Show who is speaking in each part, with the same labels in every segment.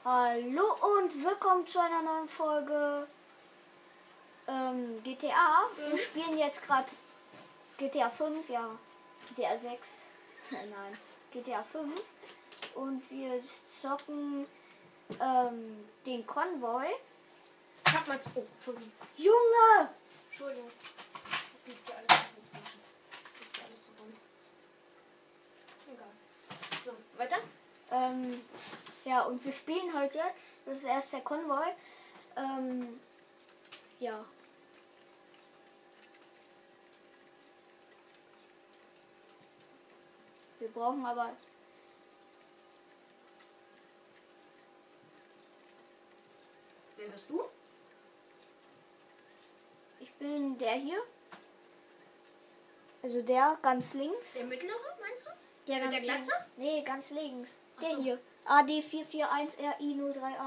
Speaker 1: Hallo und willkommen zu einer neuen Folge GTA. Wir spielen jetzt gerade GTA 5, ja, GTA 6, nein, GTA 5 und wir zocken den Konvoi.
Speaker 2: Sag mal, oh, Entschuldigung.
Speaker 1: Junge!
Speaker 2: Entschuldigung. Das liegt ja alles so gut. Das liegt ja alles so rum. Egal. So, weiter?
Speaker 1: Ja, und wir spielen heute jetzt. Das ist erst der Konvoi. Ja. Wir brauchen aber...
Speaker 2: Wer bist du?
Speaker 1: Ich bin der hier. Also der ganz links.
Speaker 2: Der mittlere, meinst du?
Speaker 1: Der
Speaker 2: mit
Speaker 1: ganz
Speaker 2: der Glatze?
Speaker 1: links. Nee, ganz links. Der
Speaker 2: Ach so.
Speaker 1: hier. AD441RI038.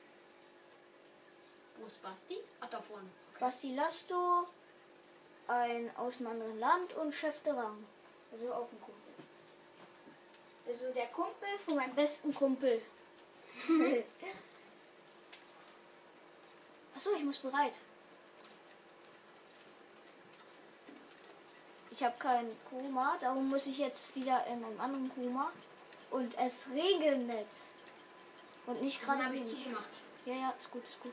Speaker 2: Wo ist Basti? Ach, da vorne. Okay.
Speaker 1: Basti Lasto, ein aus einem anderen Land und Chef de Rang. Also auch ein Kumpel. Also der Kumpel von meinem besten Kumpel. Achso, ich muss bereit. Ich habe kein Koma, darum muss ich jetzt wieder in einem anderen Koma. Und es regnet. Und nicht gerade
Speaker 2: Dann habe ich
Speaker 1: wenig.
Speaker 2: zugemacht.
Speaker 1: Ja, ja, ist gut, ist gut.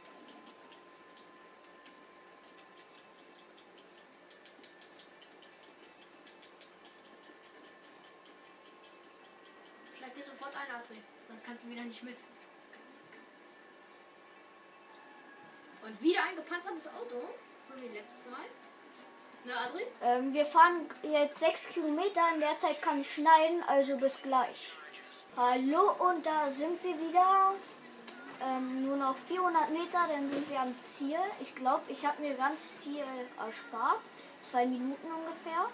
Speaker 2: Schlag dir sofort ein, Adri. Sonst kannst du wieder nicht mit. Und wieder ein gepanzertes Auto. So wie letztes Mal. Na, Adri?
Speaker 1: Wir fahren jetzt 6 Kilometer, in der Zeit kann ich schneiden, also bis gleich. Hallo und da sind wir wieder. Nur noch 400 Meter, dann sind wir am Ziel. Ich glaube, ich habe mir ganz viel erspart. 2 Minuten ungefähr.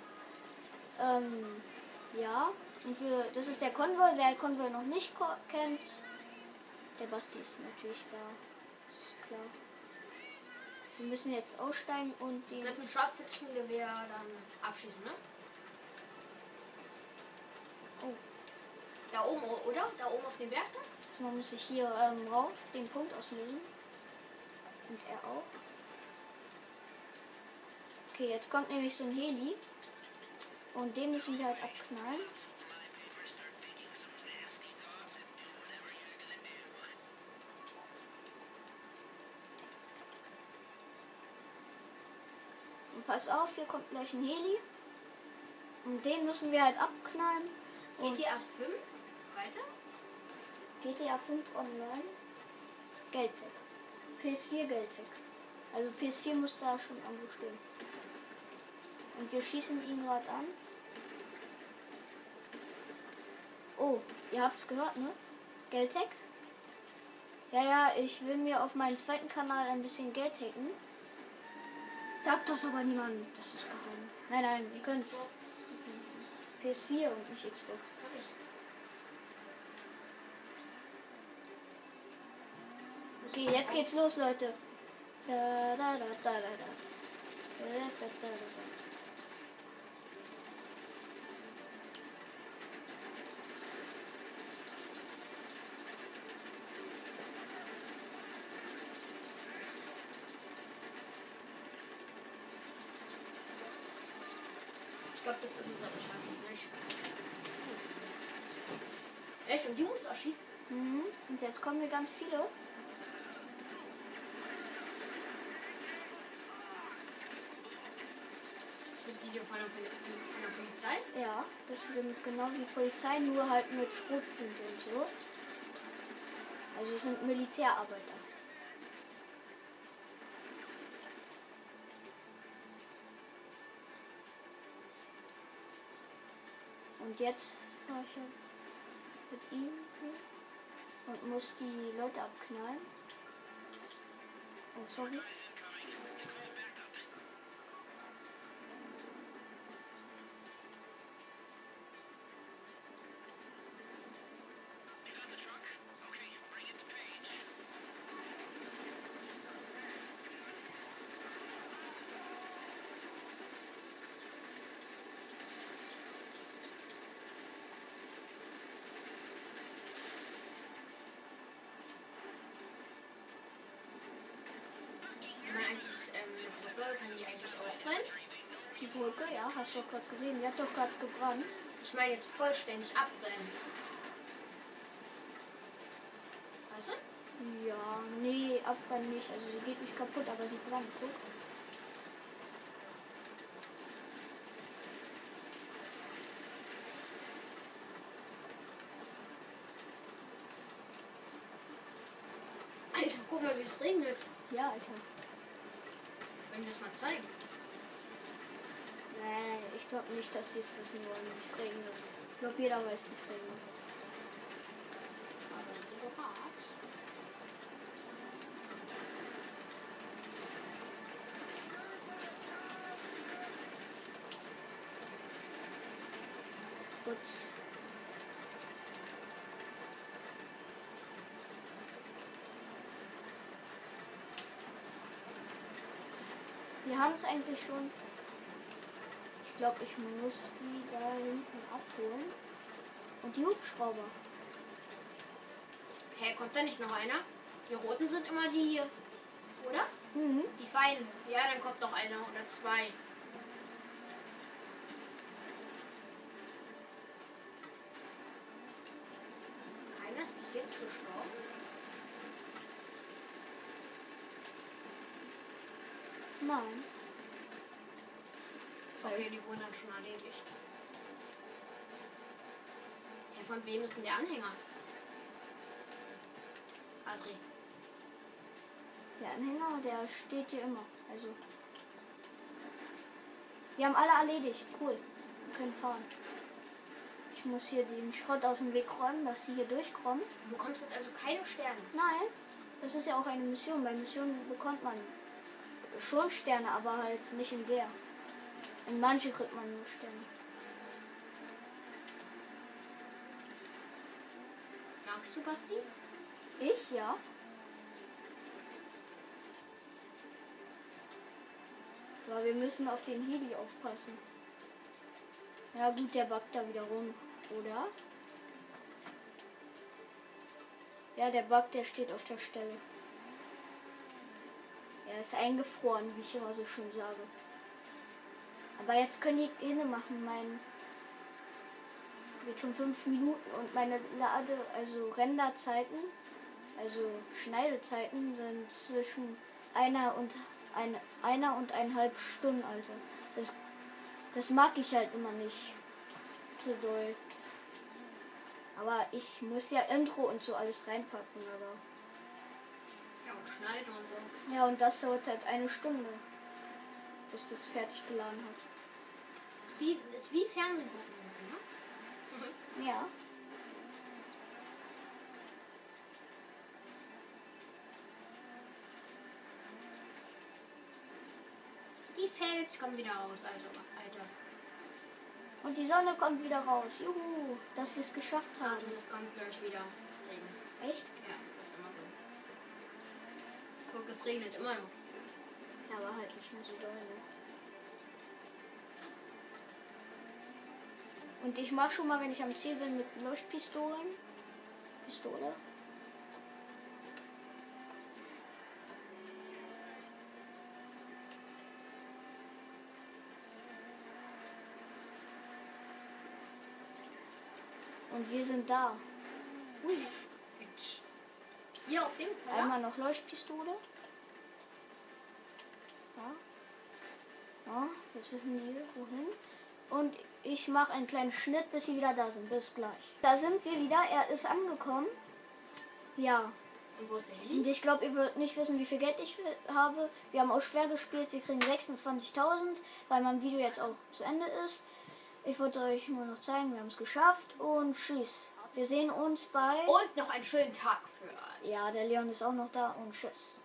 Speaker 1: Ja, und das ist der Konvoi. Wer den Konvoi noch nicht kennt, der Basti ist natürlich da. Ist klar. Wir müssen jetzt aussteigen und den...
Speaker 2: Mit dem Scharfschützengewehr dann abschießen, ne?
Speaker 1: Oh.
Speaker 2: Da oben, oder? Da oben auf dem Berg da?
Speaker 1: Erstmal muss ich hier rauf den Punkt auslösen. Und er auch. Okay, jetzt kommt nämlich so ein Heli. Und den müssen wir halt abknallen. Und pass auf, hier kommt gleich ein Heli. Und den müssen wir halt abknallen. Und
Speaker 2: GTA 5? Weiter?
Speaker 1: GTA 5 Online. Geldtech. PS4 Geldtech. Also PS4 muss da schon irgendwo stehen. Und wir schießen ihn gerade an. Oh, ihr habt's gehört, ne? Geldtech? Ja, ja, ich will mir auf meinen zweiten Kanal ein bisschen Geld hacken. Sagt das aber niemandem. Das ist geheim. Nein, nein, ihr könnt's. PS4 und nicht Xbox. Okay, jetzt geht's los, Leute. Da, da, da, da, da, da. Da, da, da, da, da.
Speaker 2: Ich glaube, das ist es, aber ich weiß es nicht. Echt? Und die musst du erschießen?
Speaker 1: Mhm. Und jetzt kommen hier ganz viele.
Speaker 2: Sind die von der Polizei?
Speaker 1: Ja, das sind genau wie Polizei, nur halt mit Schrotflinte und so. Also es sind Militärarbeiter. Und jetzt fahre ich mit ihm hier und muss die Leute abknallen. Oh, sorry.
Speaker 2: kann die eigentlich auch brennen?
Speaker 1: Die Brücke, ja, hast du doch gerade gesehen. Die hat doch gerade gebrannt.
Speaker 2: Ich meine jetzt vollständig abbrennen. Weißt du?
Speaker 1: Ja, nee, abbrennen nicht. Also sie geht nicht kaputt, aber sie brennt. Guck.
Speaker 2: Alter, guck mal, wie es regnet.
Speaker 1: Ja, Alter.
Speaker 2: Wenn wir das mal zeigen.
Speaker 1: Nee, ich glaube nicht, dass sie es wissen wollen, wie es regnet. Ich glaube, jeder weiß, wie es regnet.
Speaker 2: Aber so hart.
Speaker 1: Gut. Wir haben es eigentlich schon. Ich glaube, ich muss die da hinten abholen. Und die Hubschrauber.
Speaker 2: Hä, kommt da nicht noch einer? Die roten sind immer die hier. Oder?
Speaker 1: Mhm.
Speaker 2: Die feinen. Ja, dann kommt noch einer oder zwei. Keiner ist bis jetzt gestorben.
Speaker 1: Nein.
Speaker 2: Okay, die wurden dann schon erledigt. Ja, von wem ist denn der Anhänger? Adri.
Speaker 1: Der Anhänger, der steht hier immer. Also. Wir haben alle erledigt. Cool. Wir können fahren. Ich muss hier den Schrott aus dem Weg räumen, dass sie hier durchkommen.
Speaker 2: Du bekommst jetzt also keine Sterne.
Speaker 1: Nein, das ist ja auch eine Mission. Bei Missionen bekommt man schon Sterne, aber halt nicht in der. In manche kriegt man nur Sterne.
Speaker 2: Magst du, Basti?
Speaker 1: Ich, ja. Aber wir müssen auf den Heli aufpassen. Ja gut, der backt da wieder rum, oder? Ja, der Bug, der steht auf der Stelle. Er ist eingefroren, wie ich immer so schön sage. Aber jetzt können die Hände machen. Mein wird schon 5 Minuten und meine Renderzeiten, also Schneidezeiten sind zwischen einer und 1,5 Stunden, Alter. Das mag ich halt immer nicht so doll. Aber ich muss ja Intro und so alles reinpacken, aber.
Speaker 2: Ja, und schneiden und so.
Speaker 1: Ja, und das dauert halt 1 Stunde, bis das fertig geladen hat.
Speaker 2: Ist wie Fernsehen gucken, ne?
Speaker 1: Ja.
Speaker 2: Die Fels kommen wieder raus, also, Alter.
Speaker 1: Und die Sonne kommt wieder raus. Juhu, dass wir es geschafft haben.
Speaker 2: Also, es kommt gleich wieder Regen.
Speaker 1: Echt?
Speaker 2: Ja, das ist immer so. Guck, es regnet immer noch.
Speaker 1: Ja, aber halt nicht mehr so doll. Ne? Und ich mache schon mal, wenn ich am Ziel bin, mit Leuchtpistolen. Pistole. Und wir sind da. Ui.
Speaker 2: Hier auf dem Teller.
Speaker 1: Einmal noch Leuchtpistole. Da. Ja, jetzt wissen die wohin. Und ich mache einen kleinen Schnitt, bis sie wieder da sind. Bis gleich. Da sind wir wieder. Er ist angekommen. Ja.
Speaker 2: Und wo ist der Heli?
Speaker 1: Und ich glaube, ihr würdet nicht wissen, wie viel Geld ich habe. Wir haben auch schwer gespielt. Wir kriegen 26.000, weil mein Video jetzt auch zu Ende ist. Ich wollte euch nur noch zeigen, wir haben es geschafft. Und tschüss. Wir sehen uns bei...
Speaker 2: Und noch einen schönen Tag für euch.
Speaker 1: Ja, der Leon ist auch noch da. Und tschüss.